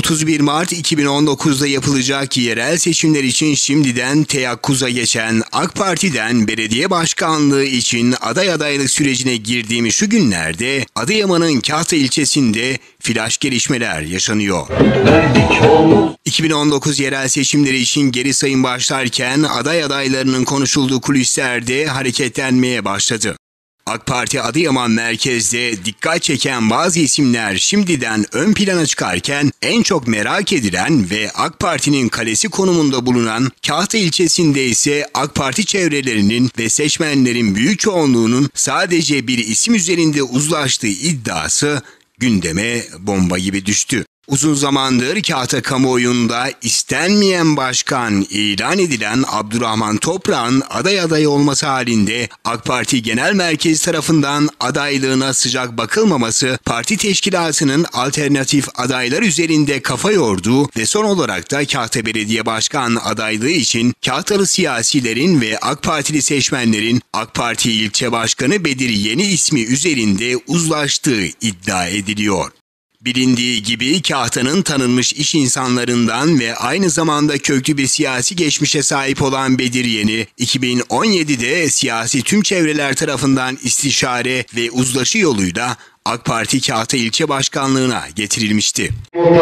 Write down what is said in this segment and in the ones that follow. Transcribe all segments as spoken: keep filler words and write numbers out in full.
otuz bir Mart iki bin on dokuz'da yapılacak yerel seçimler için şimdiden teyakkuza geçen AK Parti'den belediye başkanlığı için aday adaylık sürecine girdiğimiz şu günlerde Adıyaman'ın Kahta ilçesinde flaş gelişmeler yaşanıyor. iki bin on dokuz yerel seçimleri için geri sayım başlarken aday adaylarının konuşulduğu kulislerde hareketlenmeye başladı. AK Parti Adıyaman merkezde dikkat çeken bazı isimler şimdiden ön plana çıkarken en çok merak edilen ve AK Parti'nin kalesi konumunda bulunan Kahta ilçesinde ise AK Parti çevrelerinin ve seçmenlerin büyük çoğunluğunun sadece bir isim üzerinde uzlaştığı iddiası gündeme bomba gibi düştü. Uzun zamandır Kahta kamuoyunda istenmeyen başkan ilan edilen Abdurrahman Toprak'ın aday adayı olması halinde AK Parti Genel Merkezi tarafından adaylığına sıcak bakılmaması parti teşkilatının alternatif adaylar üzerinde kafa yorduğu ve son olarak da Kahta Belediye Başkan adaylığı için Kahtalı siyasilerin ve AK Partili seçmenlerin AK Parti ilçe başkanı Bedir Yeni ismi üzerinde uzlaştığı iddia ediliyor. Bilindiği gibi Kahta'nın tanınmış iş insanlarından ve aynı zamanda köklü bir siyasi geçmişe sahip olan Bedir Yeni, iki bin on yedi'de siyasi tüm çevreler tarafından istişare ve uzlaşı yoluyla AK Parti Kahta ilçe başkanlığına getirilmişti.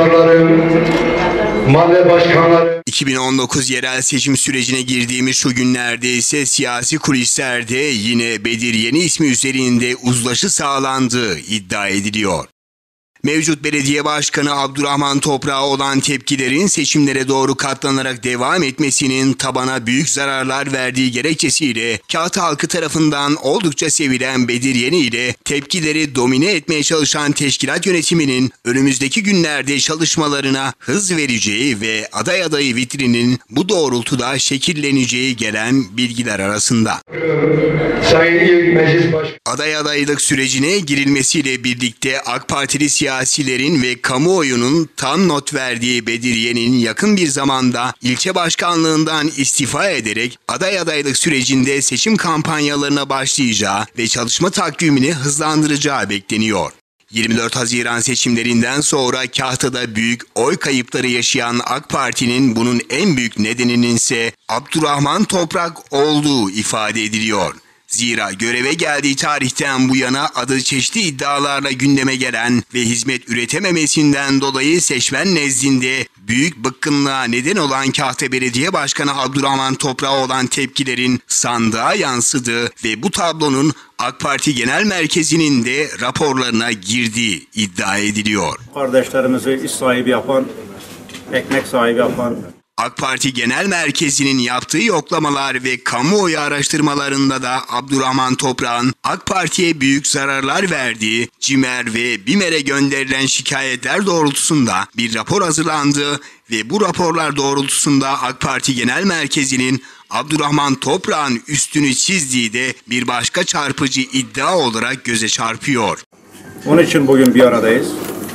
Mahalle başkanları. iki bin on dokuz yerel seçim sürecine girdiğimiz şu günlerde ise siyasi kulislerde yine Bedir Yeni ismi üzerinde uzlaşı sağlandığı iddia ediliyor. Mevcut belediye başkanı Abdurrahman Toprak'a olan tepkilerin seçimlere doğru katlanarak devam etmesinin tabana büyük zararlar verdiği gerekçesiyle Kahta halkı tarafından oldukça sevilen Bedir Yeni ile tepkileri domine etmeye çalışan teşkilat yönetiminin önümüzdeki günlerde çalışmalarına hız vereceği ve aday adayı vitrinin bu doğrultuda şekilleneceği gelen bilgiler arasında. Sayın İl Meclis Başkanı. Aday adaylık sürecine girilmesiyle birlikte AK Partili siyasilerin ve kamuoyunun tam not verdiği Bedir Yeni'nin yakın bir zamanda ilçe başkanlığından istifa ederek aday adaylık sürecinde seçim kampanyalarına başlayacağı ve çalışma takvimini hızlandıracağı bekleniyor. yirmi dört Haziran seçimlerinden sonra Kahta'da büyük oy kayıpları yaşayan AK Parti'nin bunun en büyük nedeninin ise Abdurrahman Toprak olduğu ifade ediliyor. Zira göreve geldiği tarihten bu yana adı çeşitli iddialarla gündeme gelen ve hizmet üretememesinden dolayı seçmen nezdinde büyük bıkkınlığa neden olan Kahta Belediye Başkanı Abdurrahman Toprak'a olan tepkilerin sandığa yansıdığı ve bu tablonun AK Parti Genel Merkezi'nin de raporlarına girdiği iddia ediliyor. Kardeşlerimizi iş sahibi yapan, ekmek sahibi yapan AK Parti Genel Merkezi'nin yaptığı yoklamalar ve kamuoyu araştırmalarında da Abdurrahman Toprak'ın AK Parti'ye büyük zararlar verdiği, CİMER ve BİMER'e gönderilen şikayetler doğrultusunda bir rapor hazırlandığı ve bu raporlar doğrultusunda AK Parti Genel Merkezi'nin Abdurrahman Toprak'ın üstünü çizdiği de bir başka çarpıcı iddia olarak göze çarpıyor. Onun için bugün bir aradayız.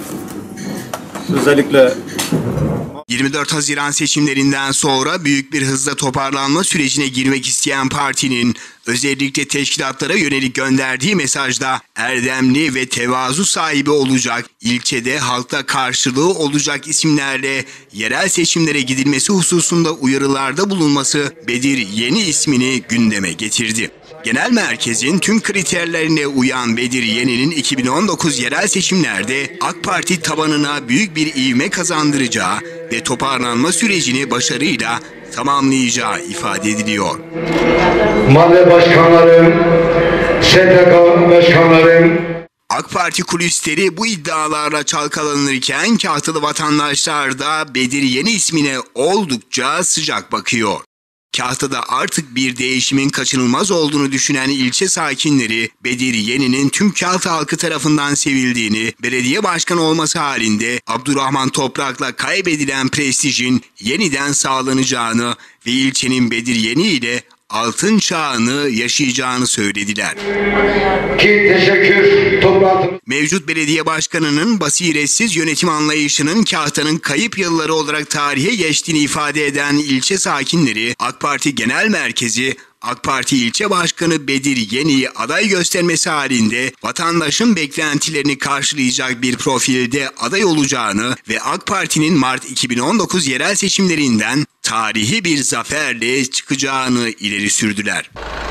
Özellikle yirmi dört Haziran seçimlerinden sonra büyük bir hızla toparlanma sürecine girmek isteyen partinin özellikle teşkilatlara yönelik gönderdiği mesajda erdemli ve tevazu sahibi olacak, ilçede halkta karşılığı olacak isimlerle yerel seçimlere gidilmesi hususunda uyarılarda bulunması Bedir Yeni ismini gündeme getirdi. Genel merkezin tüm kriterlerine uyan Bedir Yeni'nin iki bin on dokuz yerel seçimlerde AK Parti tabanına büyük bir ivme kazandıracağı ve toparlanma sürecini başarıyla tamamlayacağı ifade ediliyor. Mahalle başkanları, S T K başkanları. AK Parti kulisleri bu iddialarla çalkalanırken Kahtalı vatandaşlar da Bedir Yeni ismine oldukça sıcak bakıyor. Kahta'da artık bir değişimin kaçınılmaz olduğunu düşünen ilçe sakinleri Bedir Yeni'nin tüm Kahta halkı tarafından sevildiğini, belediye başkanı olması halinde Abdurrahman Toprak'la kaybedilen prestijin yeniden sağlanacağını ve ilçenin Bedir Yeni ile altın çağını yaşayacağını söylediler. Ki teşekkür toplantı. Mevcut belediye başkanının basiretsiz yönetim anlayışının Kahta'nın kayıp yılları olarak tarihe geçtiğini ifade eden ilçe sakinleri AK Parti Genel Merkezi AK Parti ilçe başkanı Bedir Yeni'yi aday göstermesi halinde vatandaşın beklentilerini karşılayacak bir profilde aday olacağını ve AK Parti'nin Mart iki bin on dokuz yerel seçimlerinden tarihi bir zaferle çıkacağını ileri sürdüler.